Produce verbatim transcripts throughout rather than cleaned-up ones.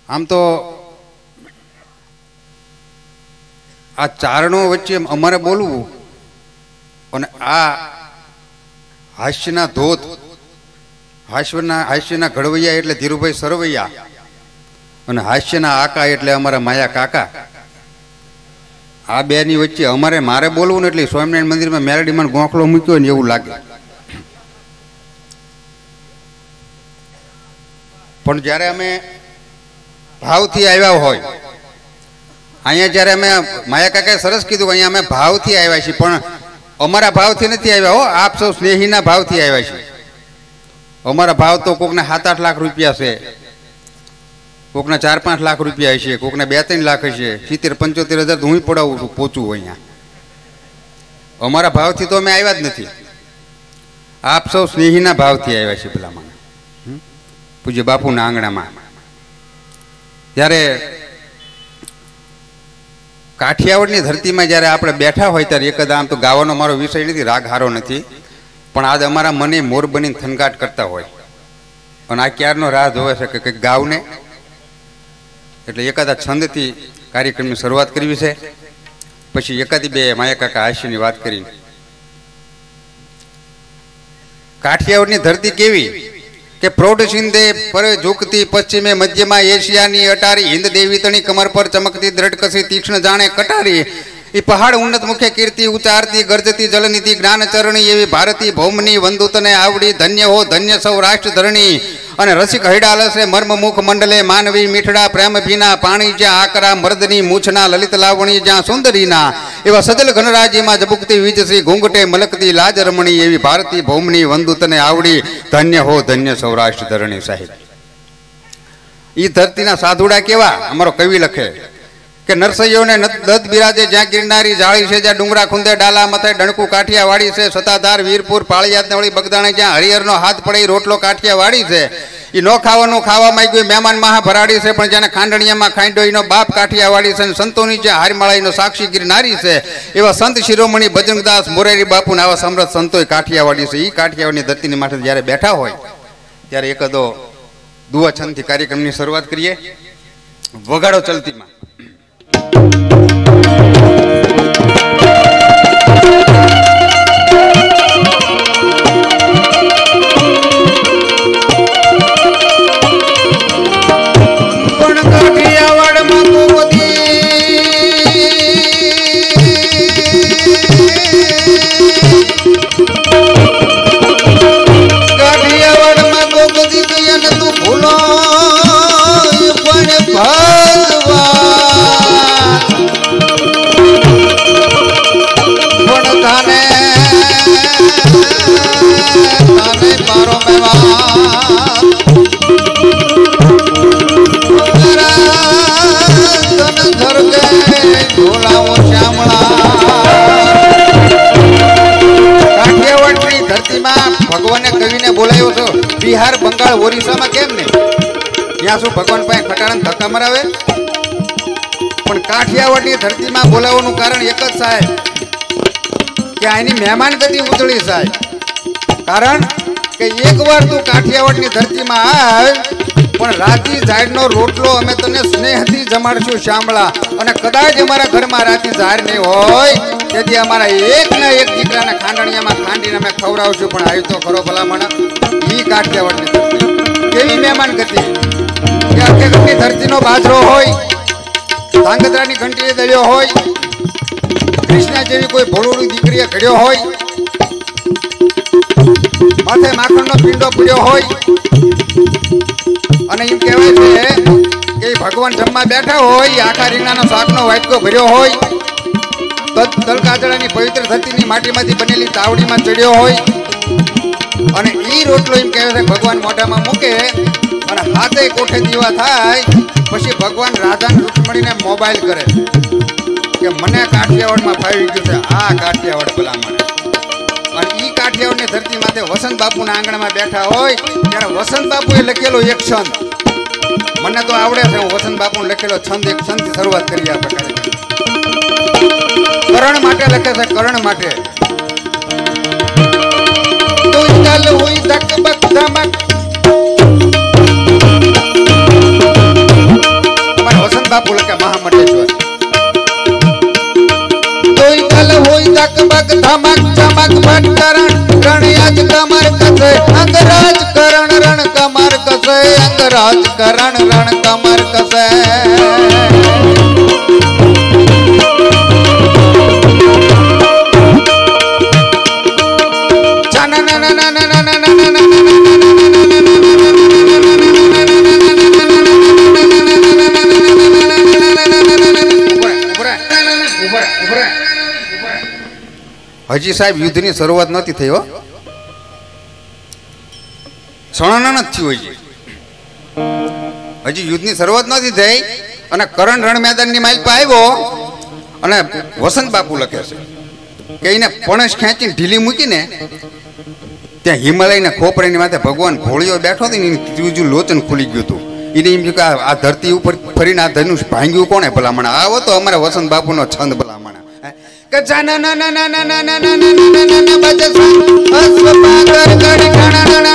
આમ તો આ ચારણો વચ્ચે અમારે બોલવું અને આ હાસ્યના ધોત હાસ્યના હાસ્યના ઘડવૈયા એટલે ધીરુભાઈ સરવૈયા અને હાસ્યના આકા એટલે અમારા માયા કાકા, આ બે ની વચ્ચે અમારે મારે બોલવું ને એટલે સ્વામિનારાયણ મંદિરમાં મેલડીમાં ગોખલો મૂક્યો ને એવું લાગે. પણ જ્યારે અમે ભાવથી આવ્યા હોય, અહીંયા જ્યારે અમે માયા કાકાએ સરસ કીધું અહીંયા અમે ભાવથી આવ્યા છીએ, પણ અમારા ભાવથી નથી આવ્યા હો, આપ સૌ સ્નેહીના ભાવથી આવ્યા છીએ. અમારા ભાવ તો કોકના સાત આઠ લાખ રૂપિયા છે, કોકના ચાર પાંચ લાખ રૂપિયા હશે, કોકના બે ત્રણ લાખ હશે, સિત્તેર પંચોતેર હજાર તો હું પડાવું છું પહોંચું અહીંયા. અમારા ભાવથી તો અમે આવ્યા જ નથી, આપ સૌ સ્નેહીના ભાવથી આવ્યા છીએ ભલામણ પૂજ્ય બાપુના આંગણામાં. ત્યારે કાઠિયાવાડની ધરતીમાં જ્યારે આપણે બેઠા હોય ત્યારે એકદા, આમ તો ગાવાનો મારો વિષય નથી, રાગ હારો નથી, પણ આજ અમારા મને મોર બનીને થનગાટ કરતા હોય અને આ ક્યારનો રાહ જોવે છે કે કંઈક ગાવને, એટલે એકાદા છંદથી કાર્યક્રમની શરૂઆત કરવી છે. પછી એકાદી બે માયા કાકા હાસ્યની વાત કરી. કાઠિયાવાડની ધરતી કેવી કે પ્રૌઢ સિંધે પરે ઝૂકતી, પશ્ચિમે મધ્યમાં એશિયાની અટારી, હિન્દ દેવી તણી કમર પર ચમકતી, દ્રઢ કસી તીક્ષ્ણ જાણે કટારી, એ પહાડ ઉન્નત મુખ્ય કીર્તિ, ઉચ્ચારતી ગર્જતી જલનિધિ, જ્ઞાન ચરણી એવી ભારતી ભૌમની વંદુતને આવડી, ધન્ય હો ધન્ય સૌરાષ્ટ્ર ધરણી. અને રસિક હૈડાલસે મર્મ મુખ મંડલે, માનવી મીઠડા પ્રેમ ભીના, પાણી જ્યાં આકરા મર્દની મૂછના, લલિત લાવણી જ્યાં સુંદરીના, એવા સજલ ઘનરાજીમાં જબુકતી વીજશ્રી, ઘૂંઘટે મલકતી લાજ રમણી એવી ભારતી ભૌમની વંદુતને આવડી, ધન્ય હો ધન્ય સૌરાષ્ટ્ર ધરણી. સાહેબ, ઈ ધરતીના સાધુડા કેવા અમારો કવિ લખે કે નરસૈયોને દત્ત બિરાજે જ્યાં ગિરનારી જાળી છે, જ્યાં ડુંગરા ખુંદે ડાલા મથે ડણકું કાઠિયાવાડી છે, સતાધાર વીરપુર પાળિયાદ નવળી બગદાણે જ્યાં હરિહરનો હાથ પડે રોટલો કાઠિયાવાડી છે. એ નો ખાવાનું ખાવા માંગ્યું મહેમાન મહા ભરાડી છે, પણ જેને ખાંડણીયામાં ખાંડ્યો એનો બાપ કાઠિયાવાડી છે. સંતોની જ્યાં હારમાળાઈનો સાક્ષી ગિરનારી છે, એવા સંત શિરોમણી ભજનદાસ મોરેરી બાપુ આવા સમૃદ્ધ સંતોય કાઠિયાવાડી છે. એ કાઠિયાવાડની ધરતીની માટે જ્યારે બેઠા હોય ત્યારે એકદો દુઆ છંદથી કાર્યક્રમની શરૂઆત કરીએ. વગાડો ચલતીમાં. ભગવાને કવિને બોલાયો છો બિહાર બંગાળ ઓરિસ્સામાં, કેમ ને ત્યાં શું ભગવાન પાસે ખટાણા ધક્કા મરાવે? પણ કાઠિયાવાડની ધરતીમાં બોલાવવાનું કારણ એક જ સાહેબ કે આની મહેમાન ગતિ ઉતળી સાહેબ. કારણ કે એકવાર તું કાઠિયાવાડની ધરતીમાં આવ, પણ રાતી ઝાડનો રોટલો અમે તને સ્નેહથી જમાડશું શામળા, અને કદાચ અમારા ઘરમાં રાતી ઝાડ નહીં હોય તેથી અમારા એક ને એક દીકરાને ખાંડણીયામાં ખાંડીને અમે ખવડાવશું. પણ આવ્યું તો ખરો ભલામણ ઈ કાઠિયાવાડની ધરતી કેવી મહેમાન ગતિ કે હકીકતની ધરતીનો બાજરો હોય, ધાંગધ્રાની ઘંટીએ દળ્યો હોય, કૃષ્ણા જેવી કોઈ ભોળુડી દીકરીએ ઘડ્યો હોય, માથે માખણનો પીંડો પડ્યો હોય, અને એમ કહેવાય છે કે ભગવાન જમવા બેઠા હોય, આખા રીંગણાનો શાકનો વાટકો ભર્યો હોય, તલકાજળાની પવિત્ર ધરતીની માટીમાંથી બનેલી તાવડીમાં ચડ્યો હોય, અને ઈ રોટલો એમ કહેવાય છે ભગવાન મોઢામાં મૂકે અને હાથે કોઠે દીવા થાય, પછી ભગવાન રાધાને રૂક્ષ્મણીને મોબાઈલ કરે કે મને કાઠિયાવાડમાં ફાવી ગયું છે આ કાઠિયાવાડ ભલામણ. અને ઈ કાઠિયાવાડની ધરતી માથે વસંત બાપુના આંગણામાં બેઠા હોય ત્યારે વસંત બાપુએ લખેલો એક છંદ મને તો આવડે છે, હું વસંત બાપુને લખેલો છંદ એક છંદથી શરૂઆત કરી આ પ્રકારે. કરણ માટે લખે છે, કરણ માટે. બાપુ લખે મહામંડલેશ્વર કોઈ કલ હોય ધકબક ધમક ચમક ભટકરણ રણયાજ કમર કસે અંગરાજ કરણ રણ કમર કસે અંગરાજ કરણ રણ કમર કસે હજી સાહેબ યુદ્ધની શરૂઆત નથી થઈ હો સણના નથી થયું હજી હજી યુદ્ધની શરૂઆત નથી થઈ અને કરણ રણ મેદાનની માઇલ પર આવ્યો અને વસંત બાપુ લખે છે કે એને પણસ ખેંચીને ઢીલી મૂકીને ત્યાં હિમાલયના ખોપરાની માથે ભગવાન ભોળિયો બેઠો હતો ને ત્રીજું લોચન ખુલી ગયું હતું એને એમ કે આ ધરતી ઉપર ફરીને આ ધનુષ ભાંગ્યું કોણે ભલામણા આવો તો અમારા વસંત બાપુનો છંદ ભલામણા કે જાના ના ના ના ના ના ના ના ના ના ના બજ અસ્વપાગર ગણ ગણ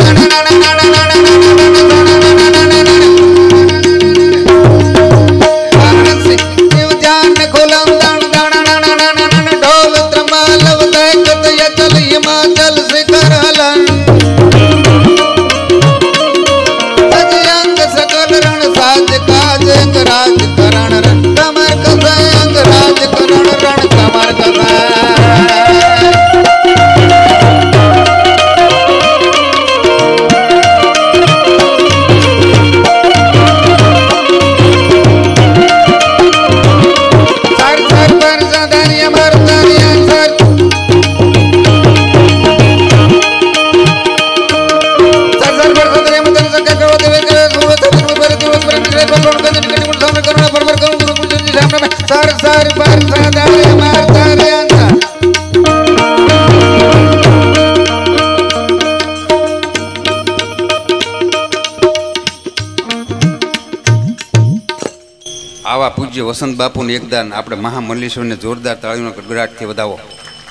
આવા પૂજ્ય વસંત બાપુને એકદાન આપણે મહામંડલેશ્વરને જોરદાર તાળીઓના ગડગડાટથી વધાવો.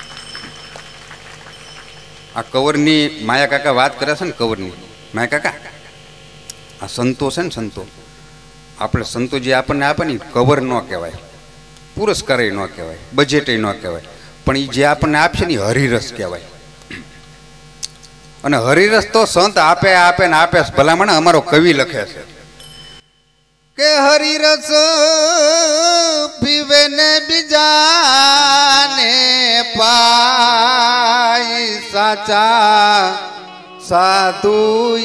આ કવરની માયા કાકા વાત કરે છે ને, કવરની માયા કાકા આ સંતો છે ને, સંતો આપણે સંતો જે આપણને આપે ને કવર ન કહેવાય, પુરસ્કાર ન કહેવાય, બજેટ ન કહેવાય, પણ એ જે આપણને આપશે ને હરિરસ કહેવાય. અને હરિરસ તો સંત આપે આપે ને આપે ભલામણ અમારો કવિ લખે છે કે હરિરસ પીવે ને બીજાને પાય સાચા સાધુ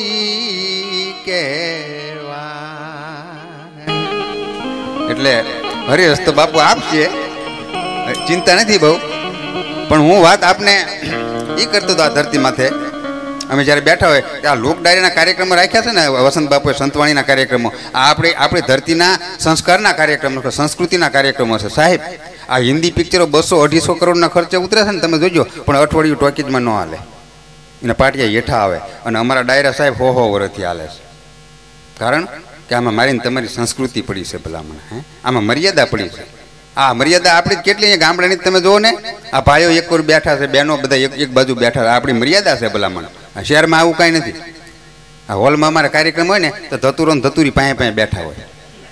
કહેવાય. એટલે હરિરસ તો બાપુ આપશે, ચિંતા નથી બહુ. પણ હું વાત આપને એ કરતો હતો આ ધરતી માથે અમે જ્યારે બેઠા હોય ત્યાં લોક ડાયરીના કાર્યક્રમો રાખ્યા છે ને વસંત બાપુએ, સંતવાણીના કાર્યક્રમો, આ આપણે આપણી ધરતીના સંસ્કારના કાર્યક્રમો, સંસ્કૃતિના કાર્યક્રમો છે સાહેબ. આ હિન્દી પિક્ચરો બસો અઢીસો કરોડના ખર્ચે ઉતરે છે ને, તમે જોજો, પણ અઠવાડિયું ટોકીજમાં ન હાલે, એના પાટિયા હેઠા આવે. અને અમારા ડાયરા સાહેબ હો હો વર્ષથી હાલે છે. કારણ કે આમાં મારીને તમારી સંસ્કૃતિ પડી છે ભલામણ, હે આમાં મર્યાદા પડી છે. આ મર્યાદા આપણી કેટલી ગામડાની તમે જુઓ ને, આ ભાઈઓ એક કોર બેઠા છે, બહેનો બધા એક એક બાજુ બેઠા છે, આપણી મર્યાદા છે ભલામણ. આ શહેરમાં આવું કાંઈ નથી. આ હોલમાં અમારા કાર્યક્રમ હોય ને તો ધતુરો ને ધતુરી પાસે પાસે બેઠા હોય.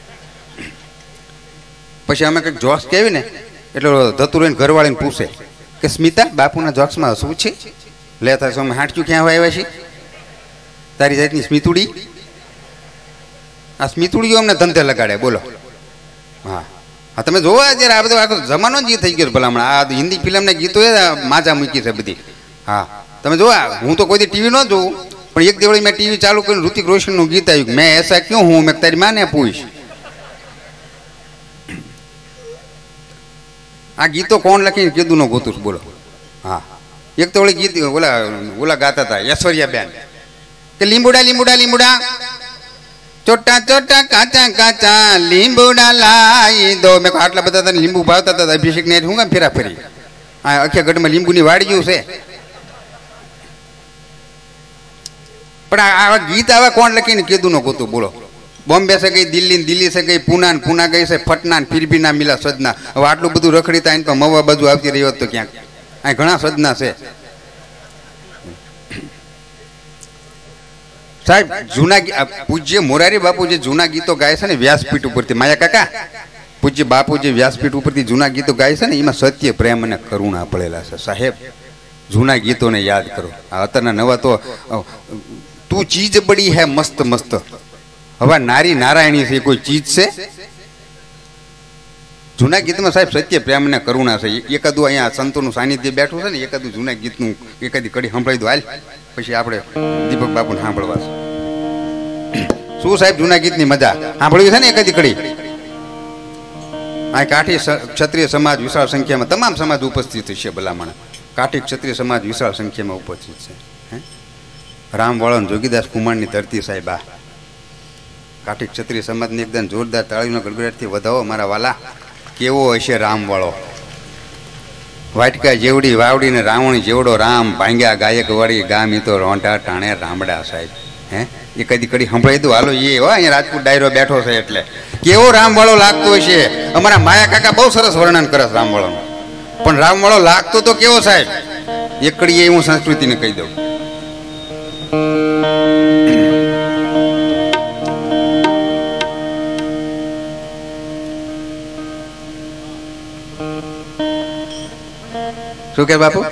પછી અમે કંઈક જોક્સ કહેવી ને એટલે ધતુરોને ઘરવાળીને પૂછે કે સ્મિતા બાપુના જોક્સમાં શું છે? લે થાય અમે હાંટક્યું ક્યાં આવ્યા છીએ તારી જાતની સ્મિતુડી? આ સ્મિતુડીઓ અમને ધંધે લગાડે બોલો. હા હા તમે જોવો અત્યારે આ બધો આખો જમાનો જ થઈ ગયો ભલામણ. આ હિન્દી ફિલ્મના ગીતો એ માજા મૂકી છે બધી. હા તમે જો, હું તો કોઈ દી ટીવી ન જોઉં, પણ એક દિવસ મેં ટીવી ચાલુ કરીને ઋતિક રોશનનું ગીત આવ્યું, મેં એસા ક્યું હું, મેં તારી માને પૂછ. આ ગીતો કોણ લખીને કીધું ન ગોતું બોલો. હા એક તો ઓલી ગીત ઓલા ઓલા ગાતા હતા ઐશ્વર્યા બેન કે લીંબુડા લીંબુડા લીંબુડા ચોટા ચોટા કાચા કાચા લીંબુડા લાઈ દો. મેં આટલા બધા તને લીંબુ ભાવતા હતા અભિષેક ને હું કામ ફેરા ફરી આ આખા ગઢમાં લીંબુની વાડ્યું છે. પણ આવા ગીત આવા કોણ લખીને કીધું ન ગોતું બોલો. બોમ્બે છે ગઈ, દિલ્હી દિલ્હી છે ગઈ, પૂના ને પૂના ગઈ છે, ફટના ફિર ભી ના મિલા સદના. હવે આટલું બધું રખડીતા એને તો મવા બાજુ આવતી રહ્યો તો ક્યાંક અહીં ઘણા સદના છે સાહેબ. જૂના પૂજ્ય મોરારી બાપુ જે જૂના ગીતો ગાય છે ને વ્યાસપીઠ ઉપરથી, માયા કાકા પૂજ્ય બાપુ જે વ્યાસપીઠ ઉપરથી જૂના ગીતો ગાય છે ને એમાં સત્ય પ્રેમ અને કરુણા પડેલા છે. સાહેબ જૂના ગીતોને યાદ કરો. આ અત્યારના નવા તો તું ચીજ બડી હે મસ્ત મસ્ત. હવે નારી નારાયણી છે કોઈ ચીજ છે? જૂના ગીતમાં સાહેબ સત્ય પ્રેમ અને કરુણા છે. એકાદું અહીંયા સંતોનું સાનિધ્ય બેઠું છે ને એકાદું જૂના ગીતનું એકાદી કડી સંભળાવી દો હાલ, પછી આપણે દીપક બાપુને સાંભળવા છે. શું સાહેબ જૂના ગીતની મજા સાંભળવી છે ને એકાદી કડી? આ કાઠી ક્ષત્રિય સમાજ વિશાળ સંખ્યામાં તમામ સમાજ ઉપસ્થિત છે. ભલામણ કાઠી ક્ષત્રિય સમાજ વિશાળ સંખ્યામાં ઉપસ્થિત છે. રામવાળો જોગીદાસ કુમારની ધરતી સાહેબ. આ કાઠી ક્ષત્રિય સમાજની એકદમ જોરદાર તાળીઓના ગડગડાટથી વધાવો મારા વાલા. કેવો હશે રામવાળો? વાટકા જેવડી વાવડી ને રાવણી જેવડો રામ, ભાંગ્યા ગાયક વળી ગામ ઈ તો રોંઢા ટાણે રામડા સાહેબ. હે એ કદી કડી સંભળાઈ દો હાલો. એ હો અહીંયા રાજપૂત ડાયરો બેઠો છે એટલે કેવો રામવાળો લાગતો હશે. અમારા માયા કાકા બહુ સરસ વર્ણન કરે છે રામવાળોનું, પણ રામવાળો લાગતો તો કેવો સાહેબ? એકડી એ હું સંસ્કૃતિને કહી દઉં. શું કે બાપુ?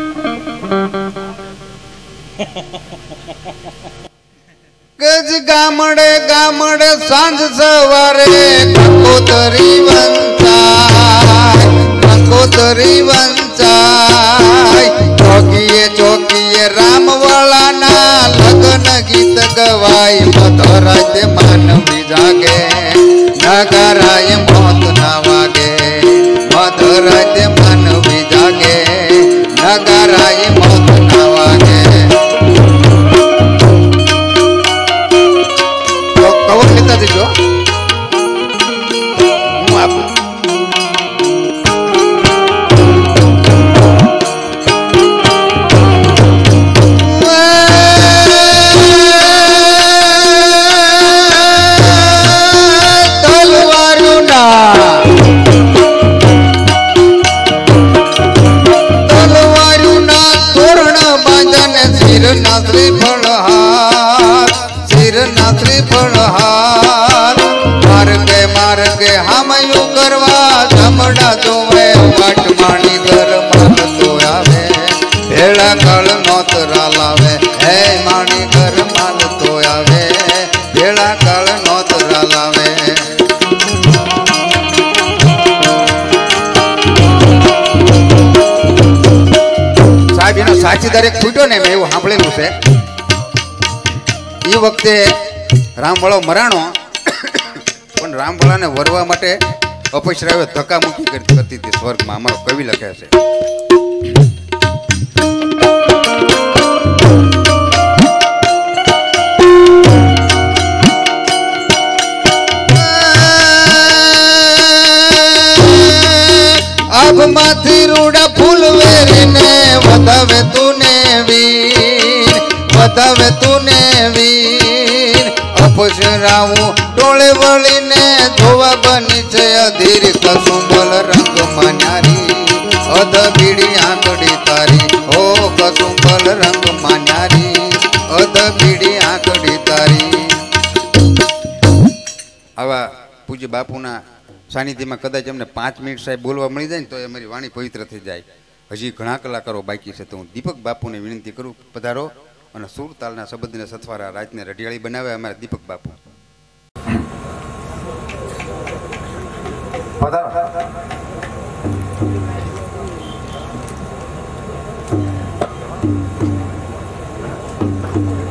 ગજ ગામડે ગામડે સાંજ સવારે કંકોતરી વંચાય, કંકોતરી વંચાય. ચોકીએ ચોકીએ રામવાળાના લગ્ન ગીત ગવાય. મધરાતે માનવી જાગે, નગરાય મોત ના વાગે. મધરાતે માનવી જાગે, નગરાય મોત ના વાગે. કવર લેતા જજો હું આપું. સાચીદાર એક ફૂટ્યો ને મેં એવું સાંભળેલું છે. એ વખતે રામવાળો મરાણો, પણ રામવાળાને વરવા માટે અપસરાઓ ધક્કા મૂકી કરતી હતી સ્વર્ગમાં. અમારો કવિ લખે છે. આભમાંથી રૂડા ફૂલ વેરીને વધાવે તુને વીર, વધાવે તુને વીર. અપસરાવું ટોળે વળીને ધોવા બની છે અધીર. કસુંબલ રંગ માન્યારી, અધ બીડી આંકડી તારી. ઓ કસુંબલ રંગ માન્યારી, અધ બીડી આંકડી તારી. આવા પૂજ્ય બાપુના સાનિધ્યમાં કદાચ અમને પાંચ મિનિટ સાહેબ બોલવા મળી જાય ને તો અમારી વાણી પવિત્ર થઈ જાય. હજી ઘણા કલાકારો બાકી છે, તો હું દીપક બાપુને વિનંતી કરું પધારો અને સુર તાલના શબ્દને સથવારા રાતને રઢિયાળી બનાવે અમારા દીપક બાપુ. પધારો.